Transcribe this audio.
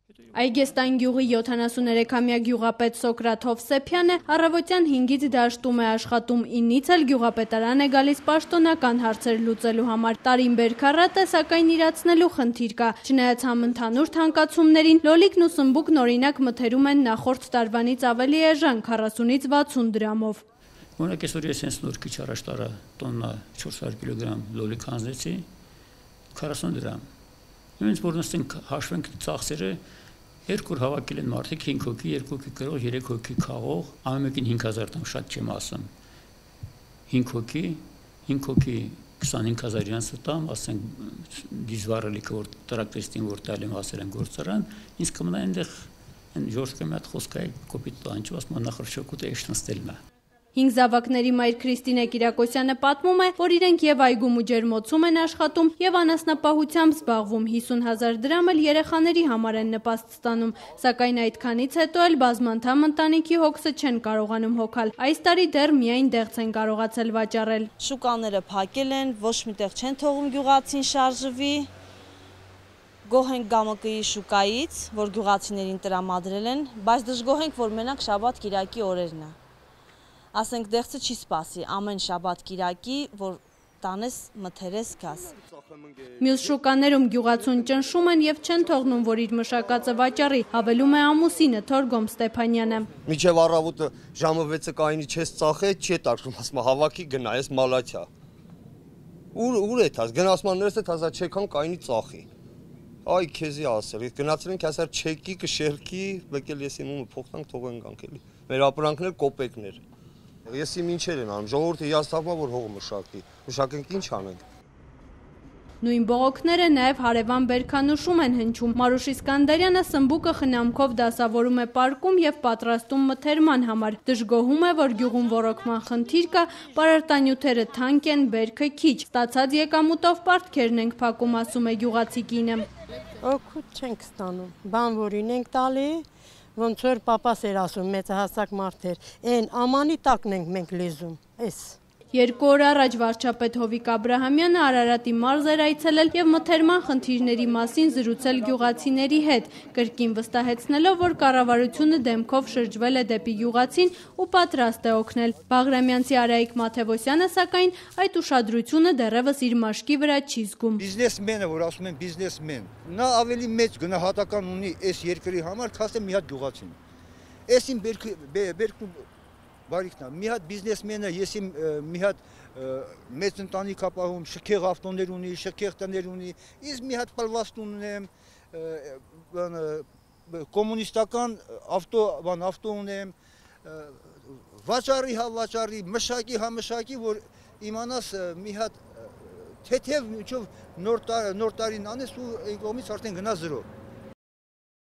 Այգեստան գյուղի 73-ամյա գյուղապետ Սոկրատ Հովսեփյանը առավոտյան 5-ից դաշտում է աշխատում, 9-ից էլ գյուղապետարան է գալիս պաշտոնական հարցեր լուծելու համար։ Տարին բերքառատ է, սակայն իրացնելու խնդիր կա։ Չնայած համընդհանուր թանկացումներին, լոլիկն ու սմբուկն օրինակ մթերում են նախորդ տարվանից ավելի էժան 40-ից 60 դրամով։ Օրինակ այսօր ես հենց նոր քիչ առաջ տարա տոննա 400 կիլոգրամ լոլիկ հանձնեցի 40 դրամ։ Ինձ որ նստենք հաշվենք ծախսերը 2 հավաքել են մարդիկ 5 հոգի, 2 հոգի կրող, 3 հոգի քաղող, ամեն մեկին 5000 դրամ շատ չեմ ասում։ 5 հոգի 25000 իրանց տամ, ասենք դիզվարելիքը որ տրակտորիստին որ տալի մասեր են գործարան, ինձ կմնա այնտեղ այն ժորժկը մի հատ խոսք է կոպիտ տանջում, ասում նախարշոկուտ է իշնստելնա։ 5 զավակների մայր Քրիստինե Կիրակոսյանը պատմում է, որ իրենք եւ այգում ու ջերմոցում են աշխատում եւ անասնապահությամբ զբաղվում, 50,000 դրամ էլ երեխաների համար են նպաստ ստանում, սակայն այդքանից հետո էլ բազմանդամ ընտանիքի հոգսը չեն կարողանում հոգալ։ Այս տարի դեռ միայն դեղց են կարողացել վաճառել։ Շուկաները փակել են, ոչ միտեղ չեն թողում գյուղացին շարժվի։ Գոհ ենք Գամկի շուկայից, որ գյուղացիներին տրամադրել են, բայց դժգոհ ենք, որ մենակ շաբաթ կիրակի օրերն է։ Ասենք դեղցը չի սպասի ամեն շաբաթ կիրակի, որ տանես մթերես գաս։ Մյուս շուկաներում գյուղացուն ճնշում են եւ չեն թողնում, որ իր մշակածը վաճառի, հավելում է ամուսինը Թորգոմ Ստեփանյանը։ Միջև առավոտը ժամը 6-ը կայինի չես ծախե, չի տակվում, ասում հավաքի գնա, ես մալաչա։ Ուր է թաս, գնացմաններս է թազա չեկան կայինի ծախի։ Այ քեզի ասել, գնացել ենք ասար չեկի, կշերքի, բեկել ես իմումը փոխտանք թողենք անք էլի։ Մեր ապրանքներ կոպեկներ։ Ես իմ ինչեր են անում, ժողովուրդը հիասթափվում է, որ հողը մշակի, մշակենք ինչ անենք։ Նույն բողոքները նաև հարևան Բերքանուշում են հնչում։ Մարուշ Իսկանդարյանը սմբուկը խնամքով դասավորում է պարկում եւ պատրաստում մթերման համար։ Դժգոհում է, որ գյուղում ոռոգման խնդիր կա, պարարտանյութերը թանկ են, բերքը քիչ։ Ստացած եկամուտով պարտքերն ենք փակում, ասում է գյուղացի կինը։ Օգուտ չենք ստանում, բան որին ենք տալի, ոնց որ պապաս էր ասում, մեծահասակ մարդեր, այն ամանի տակն ենք մենք լեզում, էս։ 2 օր առաջ վարչապետ Հովիկ Աբրահամյանը Արարատի մարզ էր այցելել եւ մթերման խնդիրների մասին զրուցել գյուղացիների հետ, կրկին վստահեցնելով, որ կառավարությունը դեմքով շրջվել է դեպի գյուղացին ու պատրաստ է օգնել։ Բաղրամյանցի Արայիկ Մաթևոսյանը սակայն այդ ուշադրությունը դեռևս իր մաշկի վրա չի զգում։ Բիզնեսմենը, որ ասում են բիզնեսմեն, նա ավելի մեծ գնահատական ունի այս երկրի համար, քան մի հատ գյուղացին։ Այս իմ բերքում բարիքնա, մի հատ բիզնեսմենը, ես իմ մի հատ մեծ ընտանիք ապահում, շքեղ ավտոներ ունի, շքեղ տներ ունի, ես մի հատ պլվաստ ունեմ, կոմունիստական ավտո ունեմ, վաճառի հա վաճառի, մշակի հա մշակի, որ իմանաս մի հատ թեթև միջով նոր տարին անես ու այն կողմից արդեն գնա զրո։